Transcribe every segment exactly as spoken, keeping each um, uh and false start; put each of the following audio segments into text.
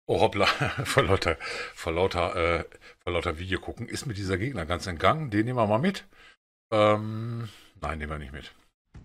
Oh hoppla, vor lauter, vor lauter, äh, vor lauter Video gucken, ist mir dieser Gegner ganz entgangen. Den nehmen wir mal mit. Ähm, nein, nehmen wir nicht mit.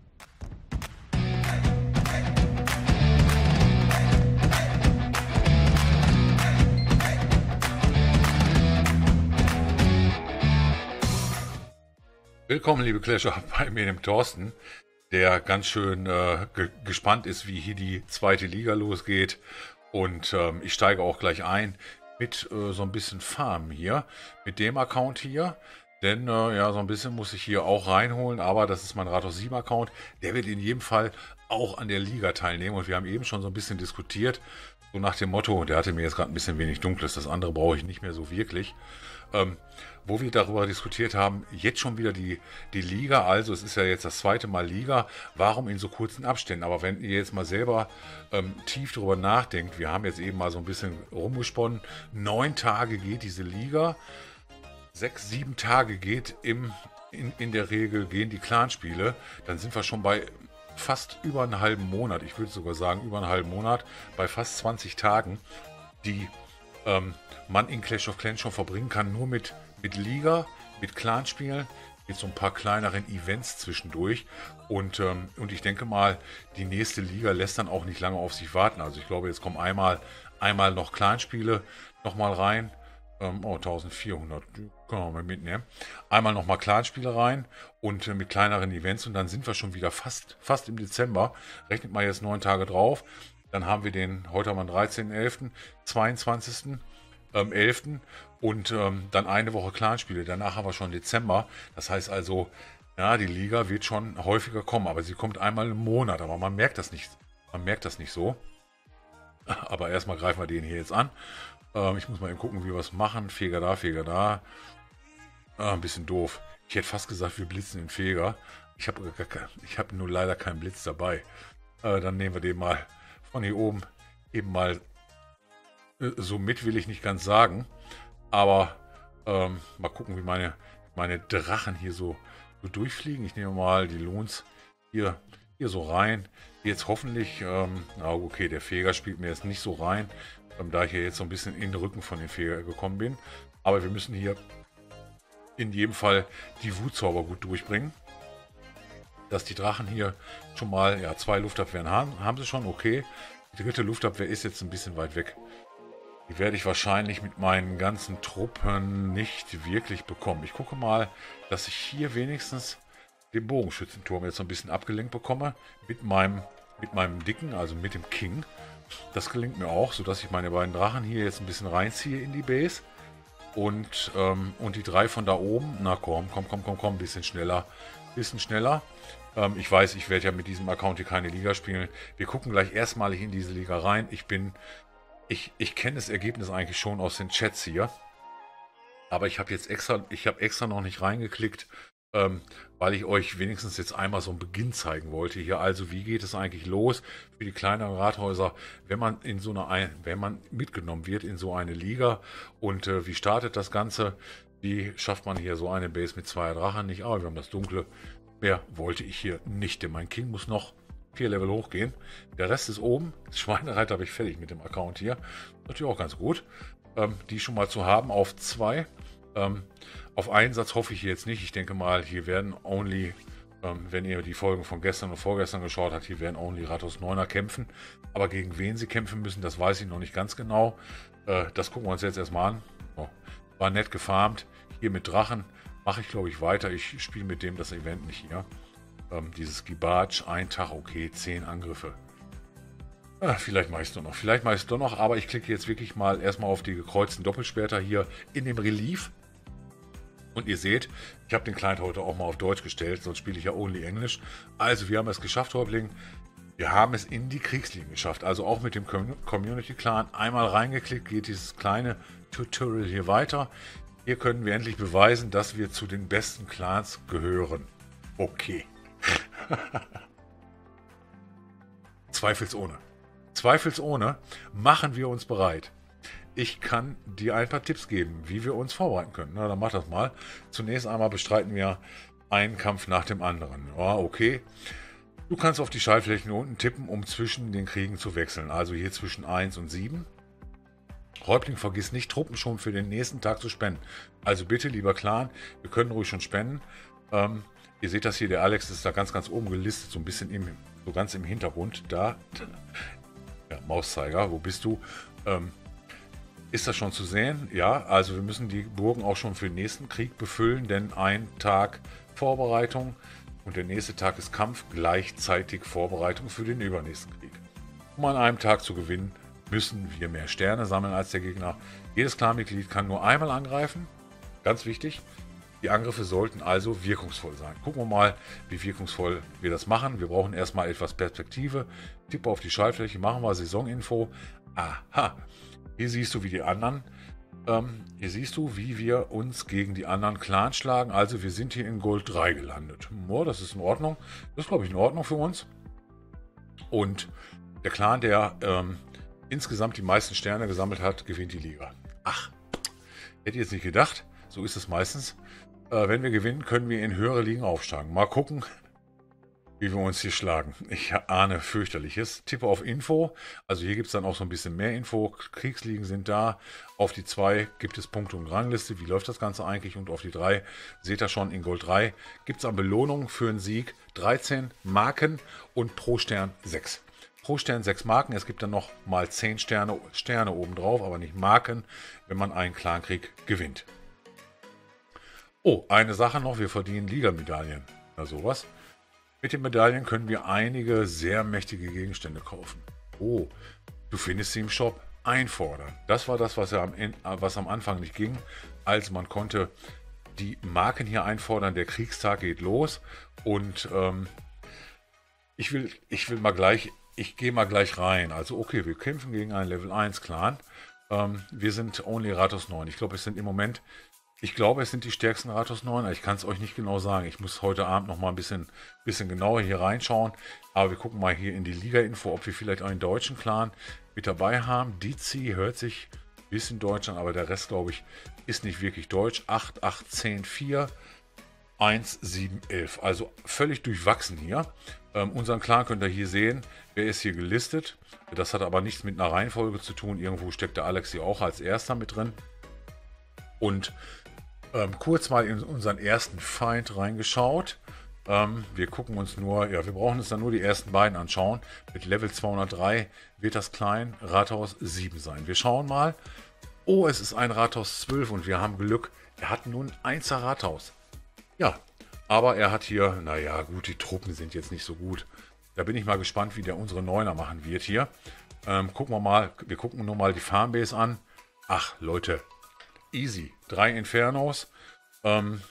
Willkommen, liebe Clasher, bei mir, dem Thorsten, der ganz schön äh, ge gespannt ist, wie hier die zweite Liga losgeht. Und ähm, ich steige auch gleich ein mit äh, so ein bisschen Farm hier, mit dem Account hier. Denn äh, ja, so ein bisschen muss ich hier auch reinholen, aber das ist mein Rathaus sieben Account. Der wird in jedem Fall auch an der Liga teilnehmen. Und wir haben eben schon so ein bisschen diskutiert, so nach dem Motto, der hatte mir jetzt gerade ein bisschen wenig Dunkles, das andere brauche ich nicht mehr so wirklich. Ähm, wo wir darüber diskutiert haben, jetzt schon wieder die, die Liga, also es ist ja jetzt das zweite Mal Liga, warum in so kurzen Abständen? Aber wenn ihr jetzt mal selber ähm, tief darüber nachdenkt, wir haben jetzt eben mal so ein bisschen rumgesponnen, neun Tage geht diese Liga, sechs, sieben Tage geht im, in, in der Regel gehen die Clanspiele, dann sind wir schon bei fast über einen halben Monat, ich würde sogar sagen über einen halben Monat, bei fast zwanzig Tagen, die ähm, man in Clash of Clans schon verbringen kann, nur mit, mit Liga, mit Clanspielen, mit so ein paar kleineren Events zwischendurch. Und, ähm, und ich denke mal, die nächste Liga lässt dann auch nicht lange auf sich warten. Also ich glaube, jetzt kommen einmal, einmal noch Clanspiele nochmal rein. Ähm, oh, eintausendvierhundert, die können wir mal mitnehmen. Einmal nochmal Clanspiele rein und äh, mit kleineren Events. Und dann sind wir schon wieder fast, fast im Dezember. Rechnet mal jetzt neun Tage drauf. Dann haben wir den, heute haben wir den dreizehnten elften, zweiundzwanzigsten Ähm, elften und ähm, dann eine Woche Clanspiele. Danach haben wir schon Dezember. Das heißt also, ja, die Liga wird schon häufiger kommen, aber sie kommt einmal im Monat. Aber man merkt das nicht. Man merkt das nicht so. Aber erstmal greifen wir den hier jetzt an. Ähm, ich muss mal eben gucken, wie wir es machen. Feger da, Feger da. Ah, ein bisschen doof. Ich hätte fast gesagt, wir blitzen den Feger. Ich habe ich hab nur leider keinen Blitz dabei. Äh, dann nehmen wir den mal von hier oben eben mal äh, so mit, will ich nicht ganz sagen. Aber ähm, mal gucken, wie meine, meine Drachen hier so, so durchfliegen. Ich nehme mal die Lohns hier, hier so rein. Jetzt hoffentlich, ähm, na okay, der Feger spielt mir jetzt nicht so rein, ähm, da ich hier jetzt so ein bisschen in den Rücken von dem Feger gekommen bin. Aber wir müssen hier in jedem Fall die Wutzauber gut durchbringen. Dass die Drachen hier schon mal, ja, zwei Luftabwehren haben, haben sie schon, okay. Die dritte Luftabwehr ist jetzt ein bisschen weit weg. Die werde ich wahrscheinlich mit meinen ganzen Truppen nicht wirklich bekommen. Ich gucke mal, dass ich hier wenigstens den Bogenschützenturm jetzt so ein bisschen abgelenkt bekomme. Mit meinem, mit meinem Dicken, also mit dem King. Das gelingt mir auch, sodass ich meine beiden Drachen hier jetzt ein bisschen reinziehe in die Base. Und, ähm, und die drei von da oben, na komm, komm, komm, komm, komm, ein bisschen schneller. Bisschen schneller. Ähm, ich weiß, ich werde ja mit diesem Account hier keine Liga spielen. Wir gucken gleich erstmalig in diese Liga rein. Ich bin Ich, ich kenne das Ergebnis eigentlich schon aus den Chats hier, aber ich habe jetzt extra, ich habe extra noch nicht reingeklickt, ähm, weil ich euch wenigstens jetzt einmal so einen Beginn zeigen wollte. Hier also, wie geht es eigentlich los für die kleineren Rathäuser, wenn man in so eine, ein- wenn man mitgenommen wird in so eine Liga und äh, wie startet das Ganze? Wie schafft man hier so eine Base mit zwei Drachen nicht? Aber wir haben das Dunkle. Mehr wollte ich hier nicht, denn mein King muss noch vier Level hochgehen. Der Rest ist oben. Das Schweinereiter habe ich fertig mit dem Account hier. Natürlich auch ganz gut. Ähm, die schon mal zu haben auf zwei. Ähm, auf einen Satz hoffe ich jetzt nicht. Ich denke mal, hier werden only, ähm, wenn ihr die Folgen von gestern und vorgestern geschaut habt, hier werden only Rathaus neuner kämpfen. Aber gegen wen sie kämpfen müssen, das weiß ich noch nicht ganz genau. Äh, das gucken wir uns jetzt erstmal an. Oh, war nett gefarmt. Hier mit Drachen mache ich, glaube ich, weiter. Ich spiele mit dem das Event nicht hier. Ähm, dieses Gibatsch, ein Tag, okay, zehn Angriffe. Ah, vielleicht mache ich es doch noch. Vielleicht mache ich es doch noch, aber ich klicke jetzt wirklich mal erstmal auf die gekreuzten Doppelschwerter hier in dem Relief. Und ihr seht, ich habe den Client heute auch mal auf Deutsch gestellt, sonst spiele ich ja only Englisch. Also wir haben es geschafft, Häuptling. Wir haben es in die Kriegsligen geschafft. Also auch mit dem Community Clan. Einmal reingeklickt, geht dieses kleine Tutorial hier weiter. Hier können wir endlich beweisen, dass wir zu den besten Clans gehören. Okay. Zweifelsohne. Zweifelsohne machen wir uns bereit. Ich kann dir ein paar Tipps geben, wie wir uns vorbereiten können. Na, dann mach das mal. Zunächst einmal bestreiten wir einen Kampf nach dem anderen. Ja, okay. Du kannst auf die Schaltflächen unten tippen, um zwischen den Kriegen zu wechseln. Also hier zwischen eins und sieben. Räubling, vergiss nicht, Truppen schon für den nächsten Tag zu spenden. Also bitte, lieber Clan, wir können ruhig schon spenden. Ähm, ihr seht das hier, der Alex ist da ganz, ganz oben gelistet, so ein bisschen im, so ganz im Hintergrund. Da, ja, Mauszeiger, wo bist du? Ähm, ist das schon zu sehen? Ja, also wir müssen die Burgen auch schon für den nächsten Krieg befüllen, denn ein Tag Vorbereitung und der nächste Tag ist Kampf, gleichzeitig Vorbereitung für den übernächsten Krieg. Um an einem Tag zu gewinnen, müssen wir mehr Sterne sammeln als der Gegner. Jedes Clanmitglied kann nur einmal angreifen. Ganz wichtig. Die Angriffe sollten also wirkungsvoll sein. Gucken wir mal, wie wirkungsvoll wir das machen. Wir brauchen erstmal etwas Perspektive. Tippe auf die Schaltfläche, machen wir Saisoninfo. Aha, hier siehst du, wie die anderen, ähm, hier siehst du, wie wir uns gegen die anderen Clans schlagen. Also wir sind hier in Gold drei gelandet. Oh, das ist in Ordnung. Das ist, glaube ich, in Ordnung für uns. Und der Clan, der ähm, insgesamt die meisten Sterne gesammelt hat, gewinnt die Liga. Ach, hätte ich jetzt nicht gedacht. So ist es meistens. Äh, wenn wir gewinnen, können wir in höhere Ligen aufsteigen. Mal gucken, wie wir uns hier schlagen. Ich ahne fürchterliches. Tippe auf Info. Also hier gibt es dann auch so ein bisschen mehr Info. Kriegsligen sind da. Auf die zwei gibt es Punkte und Rangliste. Wie läuft das Ganze eigentlich? Und auf die drei seht ihr schon in Gold drei. Gibt es an Belohnungen für einen Sieg dreizehn Marken und pro Stern sechs. Pro Stern sechs Marken. Es gibt dann noch mal zehn Sterne, Sterne obendrauf, aber nicht Marken, wenn man einen Clankrieg gewinnt. Oh, eine Sache noch. Wir verdienen Liga-Medaillen. Na sowas. Mit den Medaillen können wir einige sehr mächtige Gegenstände kaufen. Oh, du findest sie im Shop. Einfordern. Das war das, was, ja am, was am Anfang nicht ging. Also man konnte die Marken hier einfordern. Der Kriegstag geht los. Und ähm, ich, will, ich will mal gleich... Ich gehe mal gleich rein. Also okay, wir kämpfen gegen einen Level eins Clan. Ähm, wir sind Only Rathaus neun. Ich glaube, es sind im Moment, ich glaube, es sind die stärksten Rathaus neun. Ich kann es euch nicht genau sagen. Ich muss heute Abend noch mal ein bisschen, bisschen genauer hier reinschauen. Aber wir gucken mal hier in die Liga-Info, ob wir vielleicht einen deutschen Clan mit dabei haben. Dizi hört sich ein bisschen deutsch an, aber der Rest, glaube ich, ist nicht wirklich deutsch. acht, acht, zehn, vier, eins, sieben, elf. Also völlig durchwachsen hier. Ähm, unseren Clan könnt ihr hier sehen. Wer ist hier gelistet? Das hat aber nichts mit einer Reihenfolge zu tun. Irgendwo steckt der Alex hier auch als erster mit drin. Und ähm, kurz mal in unseren ersten Feind reingeschaut. Ähm, wir gucken uns nur, ja, wir brauchen uns dann nur die ersten beiden anschauen. Mit Level zweihundertdrei wird das Klein Rathaus sieben sein. Wir schauen mal. Oh, es ist ein Rathaus zwölf und wir haben Glück. Er hat nun ein Einser Rathaus. Ja, aber er hat hier, naja, gut, die Truppen sind jetzt nicht so gut. Da bin ich mal gespannt, wie der unsere Neuner machen wird hier. Ähm, gucken wir mal, wir gucken nur mal die Farmbase an. Ach, Leute, easy. Drei Infernos. Ähm,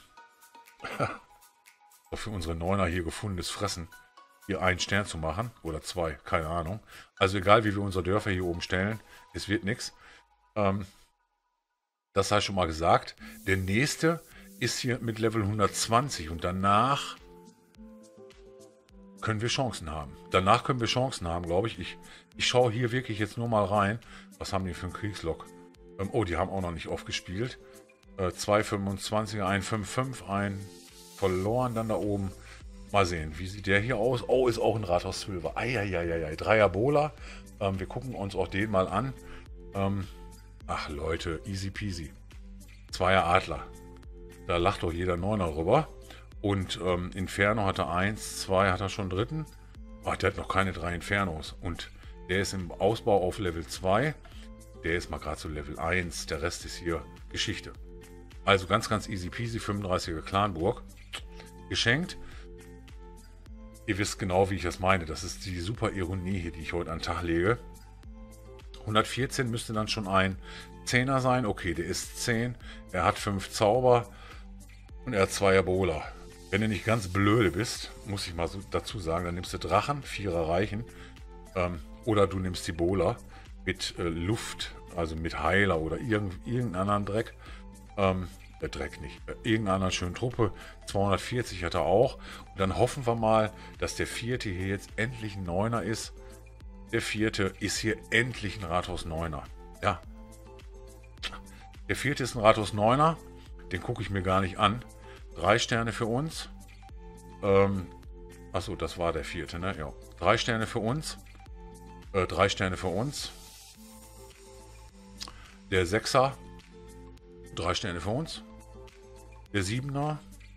für unsere Neuner hier gefundenes Fressen, hier einen Stern zu machen. Oder zwei, keine Ahnung. Also egal, wie wir unsere Dörfer hier oben stellen, es wird nichts. Ähm, das sei schon mal gesagt. Der nächste ist hier mit Level hundertzwanzig und danach können wir Chancen haben. Danach können wir Chancen haben, glaube ich. ich. Ich schaue hier wirklich jetzt nur mal rein. Was haben die für einen Kriegslog? Ähm, oh, die haben auch noch nicht oft gespielt. Äh, zwei fünfundzwanziger, ein fünf fünf, ein verloren dann da oben. Mal sehen, wie sieht der hier aus? Oh, ist auch ein Rathaus zwölfer. Eieieiei, Dreier Bowler. Ähm, wir gucken uns auch den mal an. Ähm, ach Leute, easy peasy. Zweier Adler. Da lacht doch jeder Neuner rüber. Und ähm, Inferno hat er eins, zwei, hat er schon dritten. Oh, der hat noch keine drei Infernos. Und der ist im Ausbau auf Level zwei. Der ist mal gerade so Level eins. Der Rest ist hier Geschichte. Also ganz, ganz easy peasy. fünfunddreißiger Clanburg. Geschenkt. Ihr wisst genau, wie ich das meine. Das ist die super Ironie hier, die ich heute an den Tag lege. hundertvierzehn müsste dann schon ein Zehner sein. Okay, der ist zehn. Er hat fünf Zauber. Und er hat zwei Ebola. Wenn du nicht ganz blöde bist, muss ich mal so dazu sagen, dann nimmst du Drachen, Vierer reichen. Ähm, oder du nimmst die Bola mit äh, Luft, also mit Heiler oder irgend, irgendeinen anderen Dreck. Ähm, der Dreck nicht. Äh, irgendeiner anderen schönen Truppe. zweihundertvierzig hat er auch. Und dann hoffen wir mal, dass der vierte hier jetzt endlich ein Neuner ist. Der vierte ist hier endlich ein Rathaus Neuner. Ja. Der vierte ist ein Rathaus Neuner. Den gucke ich mir gar nicht an. Drei Sterne für uns. Ähm, achso, das war der vierte, ne? Ja. Drei Sterne für uns. Äh, drei Sterne für uns. Der Sechser, drei Sterne für uns. Der Siebener,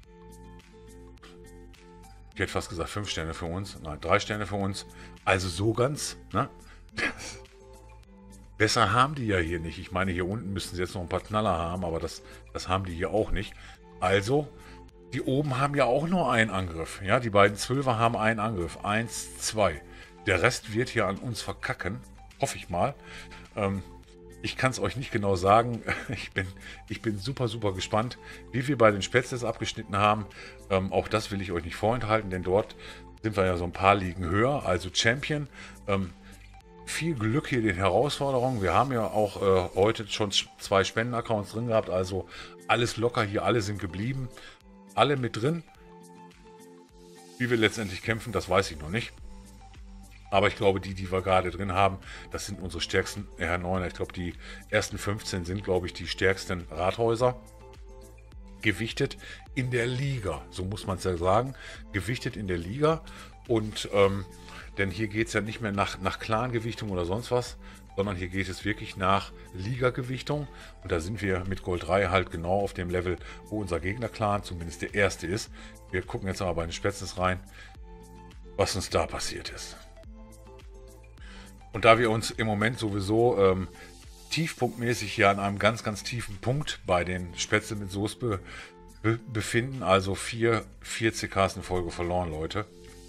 ich hätte fast gesagt fünf Sterne für uns. Nein, drei Sterne für uns. Also so ganz, ne? Besser haben die ja hier nicht. Ich meine, hier unten müssten sie jetzt noch ein paar Knaller haben, aber das, das haben die hier auch nicht. Also, die oben haben ja auch nur einen Angriff. Ja, die beiden Zwölfer haben einen Angriff. Eins, zwei. Der Rest wird hier an uns verkacken. Hoffe ich mal. Ähm, ich kann es euch nicht genau sagen. Ich bin, ich bin super, super gespannt, wie wir bei den Spätzles abgeschnitten haben. Ähm, auch das will ich euch nicht vorenthalten, denn dort sind wir ja so ein paar Ligen höher. Also Champion. Ähm, Viel Glück hier den Herausforderungen. Wir haben ja auch äh, heute schon zwei Spendenaccounts drin gehabt, also alles locker hier, alle sind geblieben, alle mit drin. Wie wir letztendlich kämpfen, das weiß ich noch nicht. Aber ich glaube, die, die wir gerade drin haben, das sind unsere stärksten R neun. Ich glaube, die ersten fünfzehn sind, glaube ich, die stärksten Rathäuser. Gewichtet in der Liga, so muss man es ja sagen. Gewichtet in der Liga und ähm, denn hier geht es ja nicht mehr nach, nach Clan-Gewichtung oder sonst was, sondern hier geht es wirklich nach Liga-Gewichtung. Und da sind wir mit Gold drei halt genau auf dem Level, wo unser Gegner-Clan zumindest der erste ist. Wir gucken jetzt aber bei den Spätzles rein, was uns da passiert ist. Und da wir uns im Moment sowieso ähm, tiefpunktmäßig hier an einem ganz, ganz tiefen Punkt bei den Spätzle mit Soße be be befinden, also vier, vier C Ks in Folge verloren, Leute.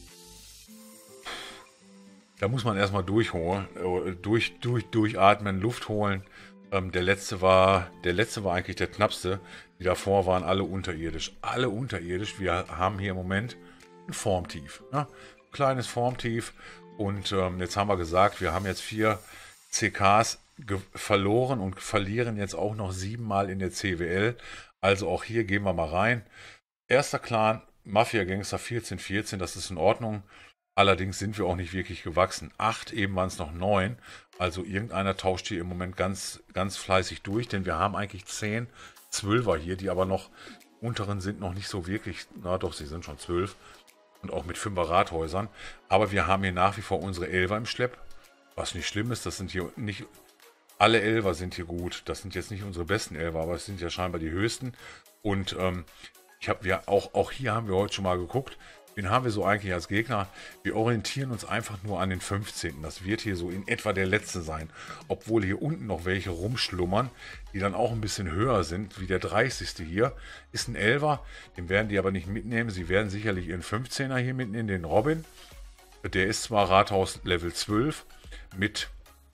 Da muss man erstmal durchholen, durch, durch, durchatmen, Luft holen. Ähm, der letzte war, der letzte war eigentlich der knappste. Die davor waren alle unterirdisch. Alle unterirdisch. Wir haben hier im Moment ein Formtief. Ja? Kleines Formtief. Und ähm, jetzt haben wir gesagt, wir haben jetzt vier C Ks verloren und verlieren jetzt auch noch siebenmal in der C W L. Also auch hier gehen wir mal rein. Erster Clan, Mafia Gangster vierzehn vierzehn, das ist in Ordnung. Allerdings sind wir auch nicht wirklich gewachsen. Acht, eben waren es noch neun. Also irgendeiner tauscht hier im Moment ganz, ganz fleißig durch, denn wir haben eigentlich zehn Zwölfer hier, die aber noch unteren sind noch nicht so wirklich. Na doch, sie sind schon zwölf und auch mit fünfer Rathäusern. Aber wir haben hier nach wie vor unsere Elfer im Schlepp, was nicht schlimm ist. Das sind hier nicht alle Elfer sind hier gut. Das sind jetzt nicht unsere besten Elfer, aber es sind ja scheinbar die höchsten. Und ähm, ich habe ja auch auch hier haben wir heute schon mal geguckt. Wen haben wir so eigentlich als Gegner? Wir orientieren uns einfach nur an den fünfzehnten. Das wird hier so in etwa der letzte sein. Obwohl hier unten noch welche rumschlummern, die dann auch ein bisschen höher sind, wie der dreißigste hier. Ist ein Elfer, den werden die aber nicht mitnehmen. Sie werden sicherlich ihren fünfzehner hier mitnehmen, den Robin. Der ist zwar Rathaus Level zwölf mit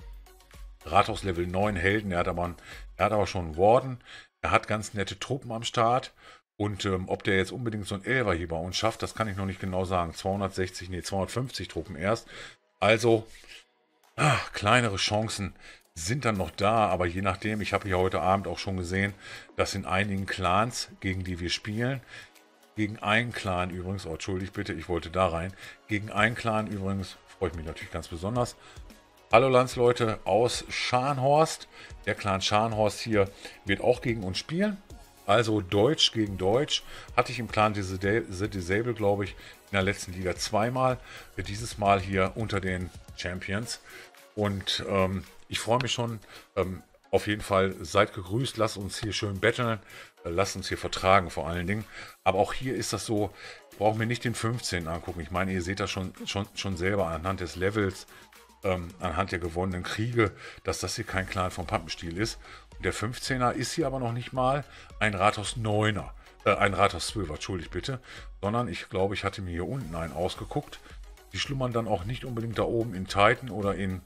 Rathaus Level neun Helden. Er hat aber, er hat aber schon einen Warden. Er hat ganz nette Truppen am Start. Und ähm, ob der jetzt unbedingt so ein Elfer hier bei uns schafft, das kann ich noch nicht genau sagen. zweihundertsechzig, nee, zweihundertfünfzig Truppen erst. Also, ach, kleinere Chancen sind dann noch da. Aber je nachdem, ich habe ja heute Abend auch schon gesehen, dass in einigen Clans, gegen die wir spielen, gegen einen Clan übrigens, oh, entschuldigt bitte, ich wollte da rein, gegen einen Clan übrigens, freue ich mich natürlich ganz besonders. Hallo Landsleute aus Scharnhorst. Der Clan Scharnhorst hier wird auch gegen uns spielen. Also Deutsch gegen Deutsch. Hatte ich im Clan The Disable, glaube ich, in der letzten Liga zweimal. Dieses Mal hier unter den Champions. Und ähm, ich freue mich schon. Ähm, auf jeden Fall seid gegrüßt. Lasst uns hier schön betteln. Äh, lasst uns hier vertragen vor allen Dingen. Aber auch hier ist das so, ich brauche mir nicht den fünfzehnten angucken. Ich meine, ihr seht das schon, schon, schon selber anhand des Levels, ähm, anhand der gewonnenen Kriege, dass das hier kein Clan vom Pappenstiel ist. Der fünfzehner ist hier aber noch nicht mal ein Rathaus neuner, äh, ein Rathaus zwölfer, entschuldigt bitte, sondern ich glaube, ich hatte mir hier unten einen ausgeguckt. Die schlummern dann auch nicht unbedingt da oben in Titan oder in,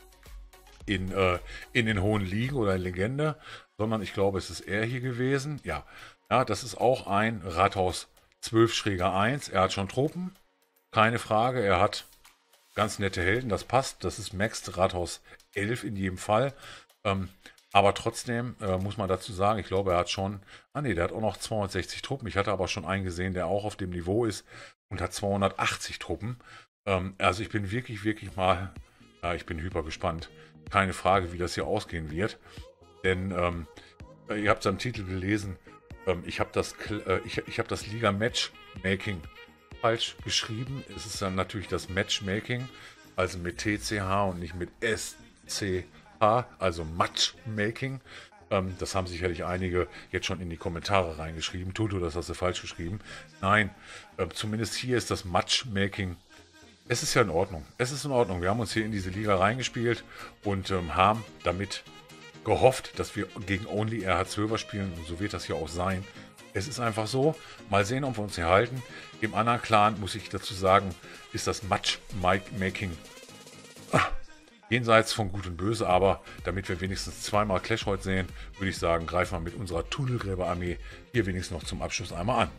in, äh, in den hohen Ligen oder in Legende, sondern ich glaube, es ist er hier gewesen. Ja, ja, das ist auch ein Rathaus zwölf Schräger eins. Er hat schon Truppen, keine Frage. Er hat ganz nette Helden, das passt. Das ist Max Rathaus elf in jedem Fall. Ähm, Aber trotzdem äh, muss man dazu sagen, ich glaube, er hat schon, ah ne, der hat auch noch zweihundertsechzig Truppen. Ich hatte aber schon einen gesehen, der auch auf dem Niveau ist und hat zweihundertachtzig Truppen. Ähm, also ich bin wirklich, wirklich mal, ja, ich bin hyper gespannt. Keine Frage, wie das hier ausgehen wird. Denn ähm, ihr habt es am Titel gelesen, ähm, ich habe das, äh, ich, ich hab das Liga-Matchmaking falsch geschrieben. Es ist dann natürlich das Matchmaking, also mit T C H und nicht mit S C also Matchmaking. Ähm, das haben sicherlich einige jetzt schon in die Kommentare reingeschrieben. Tutu, das hast du falsch geschrieben. Nein, äh, zumindest hier ist das Matchmaking. Es ist ja in Ordnung. Es ist in Ordnung. Wir haben uns hier in diese Liga reingespielt und ähm, haben damit gehofft, dass wir gegen Only R H zwölfer spielen. Und so wird das hier auch sein. Es ist einfach so. Mal sehen, ob wir uns hier halten. Im anderen Clan, muss ich dazu sagen, ist das Matchmaking ah, jenseits von Gut und Böse. Aber damit wir wenigstens zweimal Clash heute sehen, würde ich sagen, greifen wir mit unserer Tunnelgräberarmee hier wenigstens noch zum Abschluss einmal an.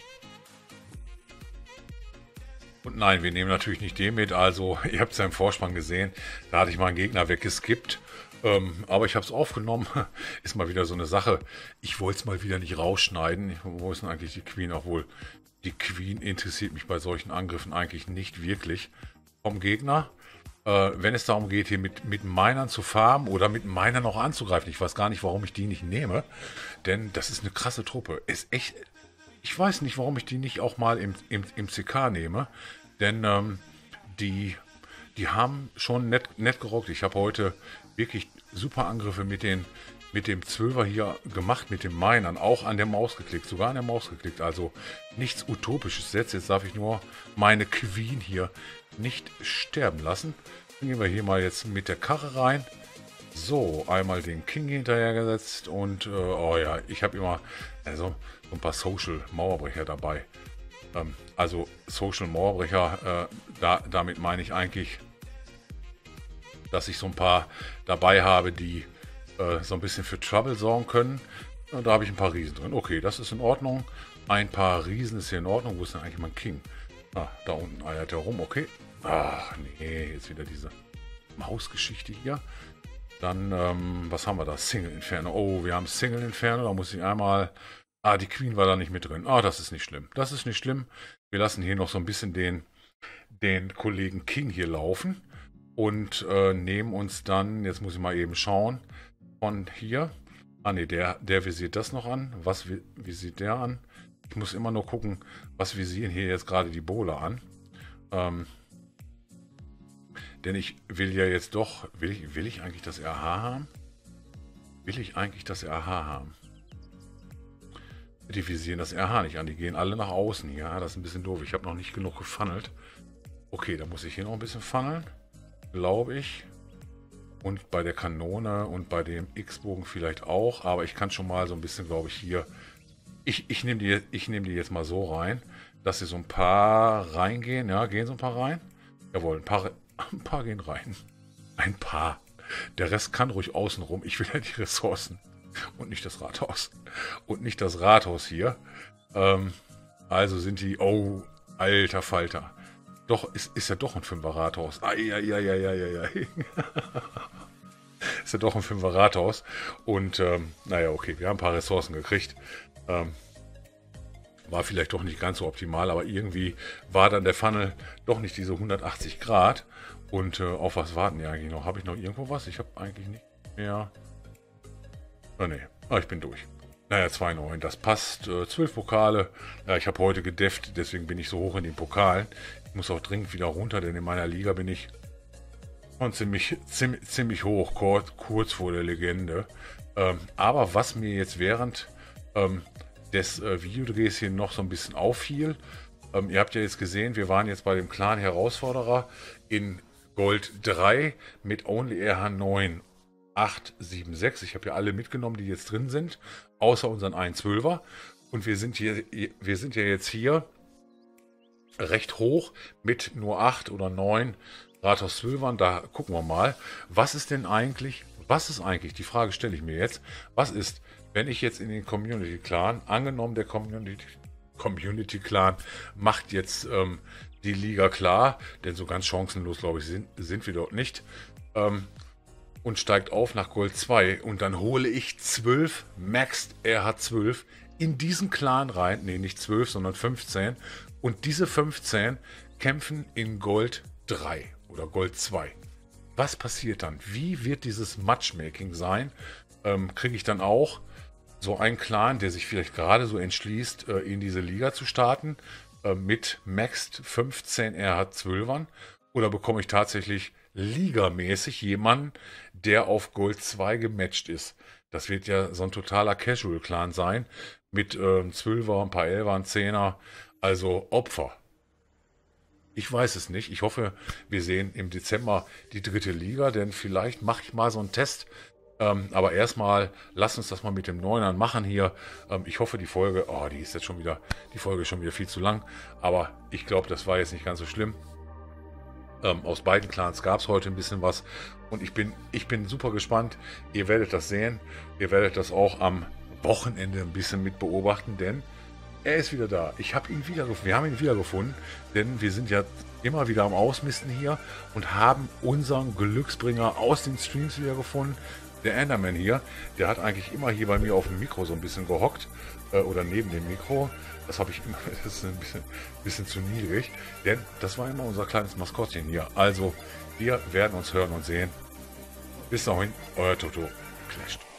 Und nein, wir nehmen natürlich nicht den mit. Also, ihr habt es ja im Vorspann gesehen. Da hatte ich meinen Gegner weggeskippt. Ähm, aber ich habe es aufgenommen. Ist mal wieder so eine Sache. Ich wollte es mal wieder nicht rausschneiden. Wo ist denn eigentlich die Queen? Obwohl, die Queen interessiert mich bei solchen Angriffen eigentlich nicht wirklich. Vom Gegner. Äh, wenn es darum geht, hier mit, mit Minern zu farmen oder mit Minern noch anzugreifen. Ich weiß gar nicht, warum ich die nicht nehme. Denn das ist eine krasse Truppe. Ist echt... Ich weiß nicht, warum ich die nicht auch mal im, im, im C K nehme, denn ähm, die, die haben schon nett, nett gerockt. Ich habe heute wirklich super Angriffe mit, den, mit dem Zwölfer hier gemacht, mit den Minern, auch an der Maus geklickt, sogar an der Maus geklickt. Also nichts Utopisches jetzt. Jetzt darf ich nur meine Queen hier nicht sterben lassen. Dann gehen wir hier mal jetzt mit der Karre rein. So, einmal den King hinterher gesetzt und, äh, oh ja, ich habe immer also, so ein paar Social Mauerbrecher dabei. Ähm, also Social Mauerbrecher, äh, da, damit meine ich eigentlich, dass ich so ein paar dabei habe, die äh, so ein bisschen für Trouble sorgen können. Und da habe ich ein paar Riesen drin. Okay, das ist in Ordnung. Ein paar Riesen ist hier in Ordnung. Wo ist denn eigentlich mein King? Ah, da unten eiert er rum. Okay. Ach, nee, jetzt wieder diese Mausgeschichte hier. Dann, ähm, was haben wir da? Single Inferno. Oh, wir haben Single Inferno. Da muss ich einmal... Ah, die Queen war da nicht mit drin. Ah, das ist nicht schlimm. Das ist nicht schlimm. Wir lassen hier noch so ein bisschen den, den Kollegen King hier laufen. Und äh, nehmen uns dann... Jetzt muss ich mal eben schauen. Von hier... Ah, ne, der, der visiert das noch an. Was visiert der an? Ich muss immer nur gucken, was visieren hier jetzt gerade die Bowler an. Ähm... Denn ich will ja jetzt doch, will ich, will ich eigentlich das R H haben? Will ich eigentlich das R H haben? Die visieren das R H nicht an, die gehen alle nach außen hier. Das ist ein bisschen doof, ich habe noch nicht genug gefunnelt. Okay, da muss ich hier noch ein bisschen funneln, glaube ich. Und bei der Kanone und bei dem X-Bogen vielleicht auch. Aber ich kann schon mal so ein bisschen, glaube ich, hier... Ich, ich nehme die, ich nehm die jetzt mal so rein, dass sie so ein paar reingehen. Ja, gehen so ein paar rein? Jawohl, ein paar... Ein paar gehen rein. Ein paar. Der Rest kann ruhig außen rum. Ich will ja die Ressourcen. Und nicht das Rathaus. Und nicht das Rathaus hier. Ähm, also sind die... Oh, alter Falter. Doch, ist, ist ja doch ein Fünfer Rathaus. Eieieiei. Ist ja doch ein Fünfer Rathaus. Und, ähm, naja, okay. Wir haben ein paar Ressourcen gekriegt. Ähm, war vielleicht doch nicht ganz so optimal, aber irgendwie war dann der Funnel doch nicht diese hundertachtzig Grad. Und äh, auf was warten die eigentlich noch? Habe ich noch irgendwo was? Ich habe eigentlich nicht mehr... Ah, nee. Ah, ich bin durch. Naja, zwei Komma neun, das passt. Äh, zwölf Pokale. Ja, ich habe heute gedefft, deswegen bin ich so hoch in den Pokalen. Ich muss auch dringend wieder runter, denn in meiner Liga bin ich schon ziemlich, ziemlich, ziemlich hoch, kurz, kurz vor der Legende. Ähm, aber was mir jetzt während... Ähm, des äh, Videodrehs hier noch so ein bisschen auffiel. Ähm, ihr habt ja jetzt gesehen, wir waren jetzt bei dem Clan Herausforderer in Gold drei mit Only R H neun acht sieben sechs. Ich habe ja alle mitgenommen, die jetzt drin sind, außer unseren einen Zwölfer. Und wir sind hier, wir sind ja jetzt hier recht hoch mit nur acht oder neun Rathaus Zwölfern. Da gucken wir mal, was ist denn eigentlich, was ist eigentlich, die Frage stelle ich mir jetzt, was ist, wenn ich jetzt in den Community Clan, angenommen der Community, Community Clan macht jetzt ähm, die Liga klar, denn so ganz chancenlos, glaube ich, sind, sind wir dort nicht, ähm, und steigt auf nach Gold zwei und dann hole ich zwölf Maxed R H zwölf in diesen Clan rein, nee, nicht zwölf, sondern fünfzehn, und diese fünfzehn kämpfen in Gold drei oder Gold zwei. Was passiert dann? Wie wird dieses Matchmaking sein? Ähm, kriege ich dann auch so ein Clan, der sich vielleicht gerade so entschließt, in diese Liga zu starten, mit Maxed fünfzehn R H zwölfern? Oder bekomme ich tatsächlich ligamäßig jemanden, der auf Gold zwei gematcht ist. Das wird ja so ein totaler Casual-Clan sein, mit äh, zwölfer, ein paar Elfer, ein Zehner, also Opfer. Ich weiß es nicht. Ich hoffe, wir sehen im Dezember die dritte Liga, denn vielleicht mache ich mal so einen Test. Ähm, aber erstmal, lass uns das mal mit dem Neunern machen hier. Ähm, ich hoffe, die Folge, oh, die ist jetzt schon wieder, die Folge ist schon wieder viel zu lang. Aber ich glaube, das war jetzt nicht ganz so schlimm. Ähm, aus beiden Clans gab es heute ein bisschen was. Und ich bin, ich bin super gespannt. Ihr werdet das sehen. Ihr werdet das auch am Wochenende ein bisschen mit beobachten, denn er ist wieder da. Ich habe ihn wiedergefunden. Wir haben ihn wiedergefunden, denn wir sind ja immer wieder am Ausmisten hier und haben unseren Glücksbringer aus den Streams wiedergefunden. Der Enderman hier, der hat eigentlich immer hier bei mir auf dem Mikro so ein bisschen gehockt äh, oder neben dem Mikro. Das habe ich immer, das ist ein bisschen, bisschen zu niedrig, denn das war immer unser kleines Maskottchen hier. Also, wir werden uns hören und sehen. Bis dahin, euer Toto Clasht.